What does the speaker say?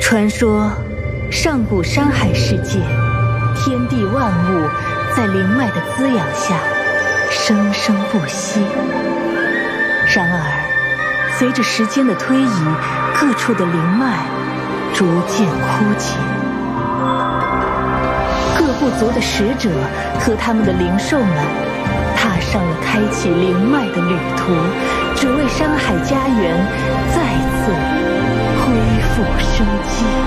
传说，上古山海世界，天地万物在灵脉的滋养下生生不息。然而，随着时间的推移，各处的灵脉逐渐枯竭。各部族的使者和他们的灵兽们，踏上了开启灵脉的旅途，只为山海家园再次恢复生机。